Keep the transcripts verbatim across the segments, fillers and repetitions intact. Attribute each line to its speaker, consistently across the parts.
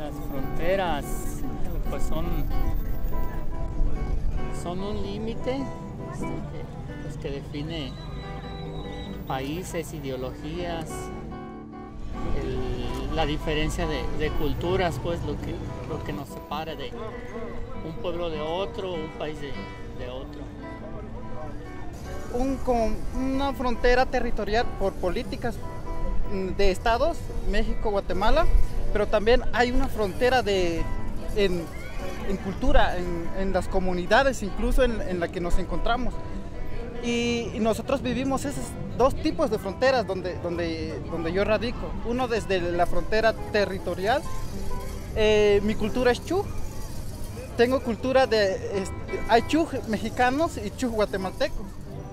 Speaker 1: Las fronteras pues son, son un límite este, que, pues, que define países, ideologías, el, la diferencia de, de culturas, pues lo que, lo que nos separa de un pueblo de otro, un país de, de otro.
Speaker 2: Un, con una frontera territorial por políticas de estados, México, Guatemala, pero también hay una frontera de, en, en cultura, en, en las comunidades, incluso en, en la que nos encontramos. Y, y nosotros vivimos esos dos tipos de fronteras donde, donde, donde yo radico. Uno desde la frontera territorial, eh, mi cultura es Chuj. Tengo cultura de, este, hay Chuj mexicanos y Chuj guatemaltecos.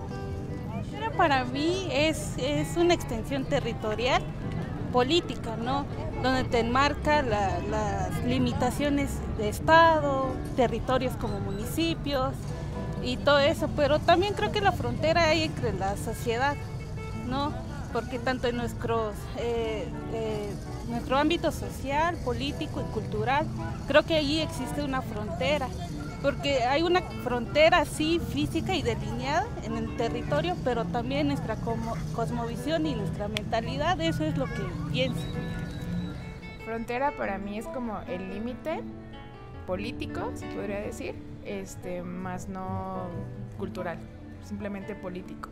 Speaker 3: Para mí es, es una extensión territorial política, ¿no? Donde te enmarca la, las limitaciones de estado, territorios como municipios y todo eso, pero también creo que la frontera hay entre la sociedad, ¿no? Porque tanto en nuestros, eh, eh, nuestro ámbito social, político y cultural, creo que allí existe una frontera. Porque hay una frontera así física y delineada en el territorio, pero también nuestra cosmovisión y nuestra mentalidad, eso es lo que pienso.
Speaker 4: Frontera para mí es como el límite político, se podría decir, este, más no cultural, simplemente político.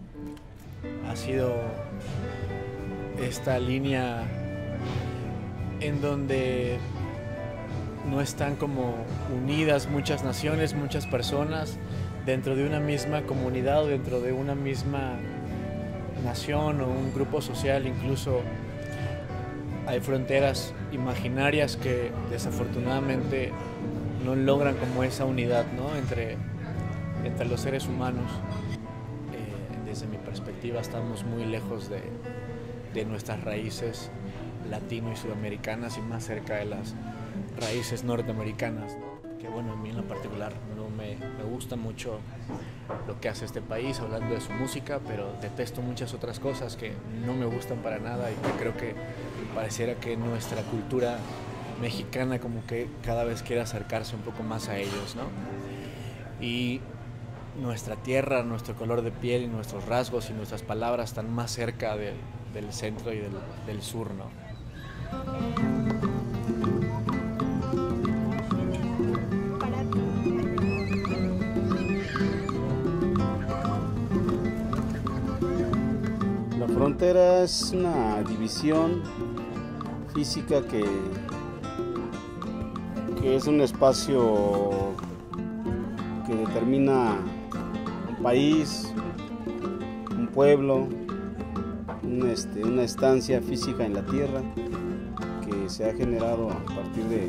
Speaker 5: Ha sido esta línea en donde no están como unidas muchas naciones, muchas personas dentro de una misma comunidad o dentro de una misma nación o un grupo social. Incluso hay fronteras imaginarias que desafortunadamente no logran como esa unidad, ¿no? entre, entre los seres humanos. Eh, desde mi perspectiva estamos muy lejos de, de nuestras raíces latino y sudamericanas y más cerca de las raíces norteamericanas, ¿no? Que bueno, a mí en lo particular no me, me gusta mucho lo que hace este país, hablando de su música, pero detesto muchas otras cosas que no me gustan para nada y que creo que pareciera que nuestra cultura mexicana como que cada vez quiere acercarse un poco más a ellos, ¿no? Y nuestra tierra, nuestro color de piel y nuestros rasgos y nuestras palabras están más cerca del, del centro y del, del sur, ¿no?
Speaker 6: La frontera es una división física que, que es un espacio que determina un país, un pueblo, un, este, una estancia física en la tierra que se ha generado a partir de,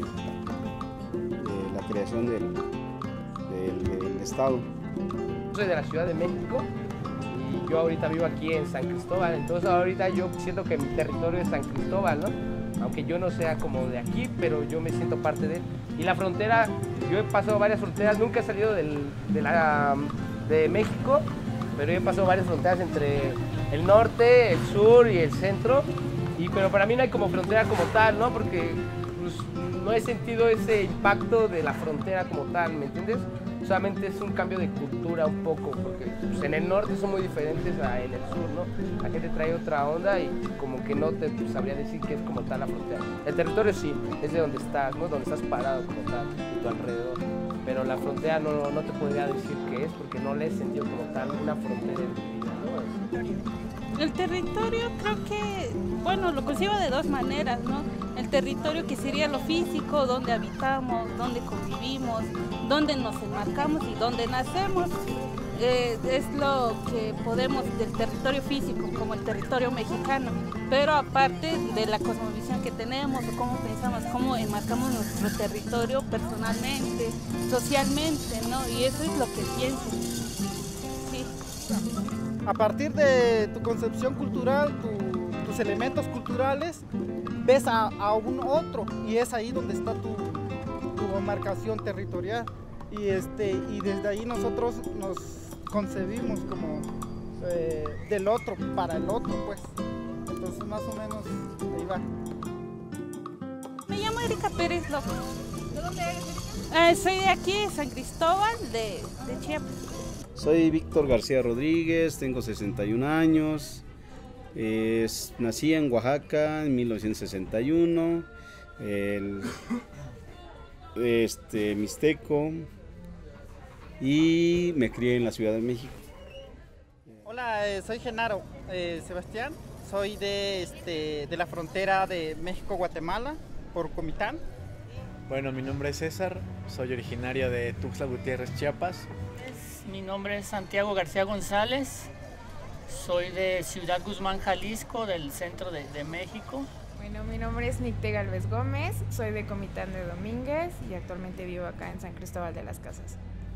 Speaker 6: de la creación del, del, del Estado.
Speaker 7: Soy de la Ciudad de México y yo ahorita vivo aquí en San Cristóbal, entonces ahorita yo siento que mi territorio es San Cristóbal, ¿no? Aunque yo no sea como de aquí, pero yo me siento parte de él. Y la frontera, yo he pasado varias fronteras, nunca he salido del, de, la, de México, pero yo he pasado varias fronteras entre el norte, el sur y el centro. Y, pero para mí no hay como frontera como tal, ¿no? Porque pues, no he sentido ese impacto de la frontera como tal, ¿me entiendes? Solamente es un cambio de cultura un poco, porque pues, en el norte son muy diferentes a en el sur, ¿no? La gente trae otra onda y como que no te pues, sabría decir que es como tal la frontera. El territorio sí, es de donde estás, ¿no? Donde estás parado como tal, a tu alrededor. Pero la frontera no, no te podría decir qué es, porque no le he sentido como tal una frontera en mi vida, ¿no?
Speaker 3: El territorio creo que, bueno, lo concibo de dos maneras, ¿no? El territorio que sería lo físico, donde habitamos, donde convivimos, donde nos enmarcamos y donde nacemos. Eh, es lo que podemos del territorio físico, como el territorio mexicano. Pero aparte de la cosmovisión que tenemos, o cómo pensamos, cómo enmarcamos nuestro territorio personalmente, socialmente, ¿no? Y eso es lo que pienso. Sí.
Speaker 2: A partir de tu concepción cultural, tu, tus elementos culturales, ves a, a un otro y es ahí donde está tu, tu marcación territorial. Y, este, y desde ahí nosotros nos concebimos como eh, del otro para el otro, pues. Entonces más o menos ahí va.
Speaker 3: Me llama Erika Pérez López.
Speaker 4: ¿De dónde eres, Erika?
Speaker 3: Eh, soy de aquí, de San Cristóbal, de, de Chiapas.
Speaker 6: Soy Víctor García Rodríguez, tengo sesenta y un años, eh, nací en Oaxaca en mil novecientos sesenta y uno, el, este, mixteco, y me crié en la Ciudad de México.
Speaker 2: Hola, eh, soy Genaro eh, Sebastián, soy de, este, de la frontera de México-Guatemala, por Comitán.
Speaker 5: Bueno, mi nombre es César, soy originario de Tuxtla Gutiérrez, Chiapas.
Speaker 1: Mi nombre es Santiago García González, soy de Ciudad Guzmán, Jalisco, del centro de, de México.
Speaker 4: Bueno, mi nombre es Nicté Galvez Gómez, soy de Comitán de Domínguez y actualmente vivo acá en San Cristóbal de las Casas.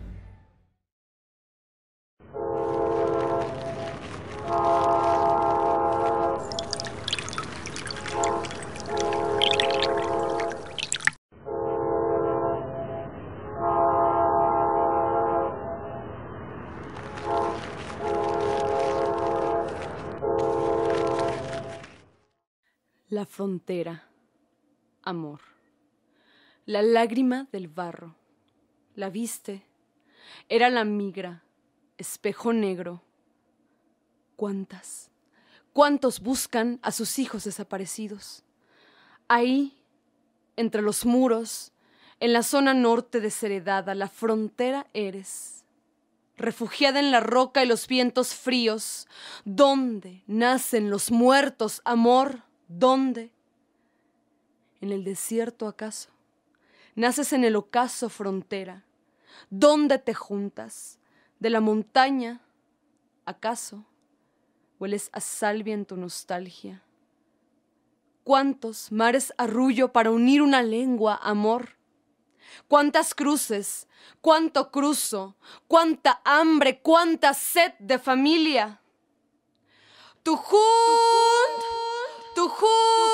Speaker 8: La frontera, amor, la lágrima del barro, la viste, era la migra, espejo negro. ¿Cuántas, cuántos buscan a sus hijos desaparecidos? Ahí, entre los muros, en la zona norte desheredada, la frontera eres, refugiada en la roca y los vientos fríos, ¿dónde nacen los muertos, amor? ¿Dónde? ¿En el desierto acaso? ¿Naces en el ocaso, frontera? ¿Dónde te juntas? ¿De la montaña? ¿Acaso? ¿Hueles a salvia en tu nostalgia? ¿Cuántos mares arrullo para unir una lengua, amor? ¿Cuántas cruces? ¿Cuánto cruzo? ¿Cuánta hambre? ¿Cuánta sed de familia? Tu junt, tu junt,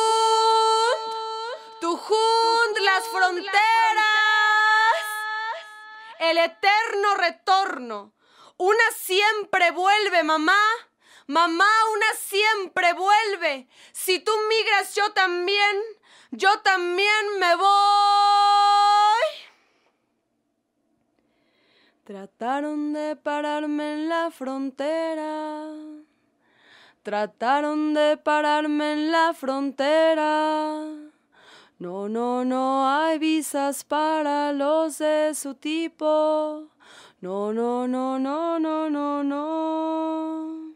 Speaker 8: tu junt, las fronteras, el eterno retorno. Una siempre vuelve, mamá. Mamá, una siempre vuelve. Si tú migras, yo también, yo también me voy. Trataron de pararme en la frontera. Trataron de pararme en la frontera. No, no, no hay visas para los de su tipo. No, no, no, no, no, no, no.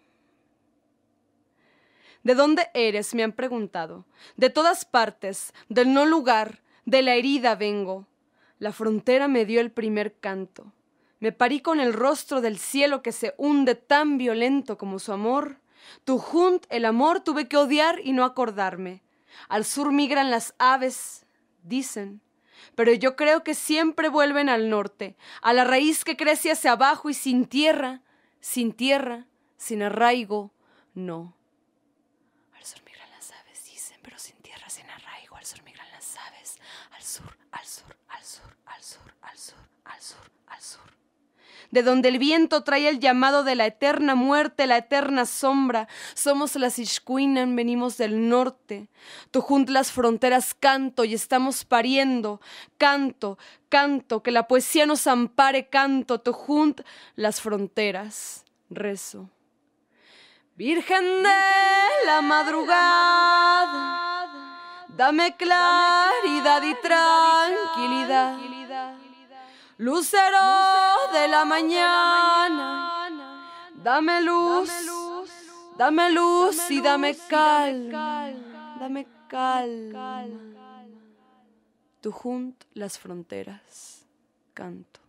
Speaker 8: ¿De dónde eres? Me han preguntado. De todas partes, del no lugar, de la herida vengo. La frontera me dio el primer canto. Me parí con el rostro del cielo que se hunde tan violento como su amor. Tu junt, el amor, tuve que odiar y no acordarme. Al sur migran las aves, dicen, pero yo creo que siempre vuelven al norte, a la raíz que crece hacia abajo y sin tierra, sin tierra, sin arraigo, no. Al sur migran las aves, dicen, pero sin tierra, sin arraigo. Al sur migran las aves, al sur, al sur, al sur, al sur, al sur, al sur, al sur. De donde el viento trae el llamado de la eterna muerte, la eterna sombra. Somos las Ixcuinan, venimos del norte. Tujunt las fronteras canto y estamos pariendo. Canto, canto, que la poesía nos ampare, canto. Tujunt las fronteras, rezo. Virgen de la madrugada, dame claridad y tranquilidad. Lucero de la mañana, dame luz, dame luz y dame calma, dame calma. Tujunt las fronteras, canto.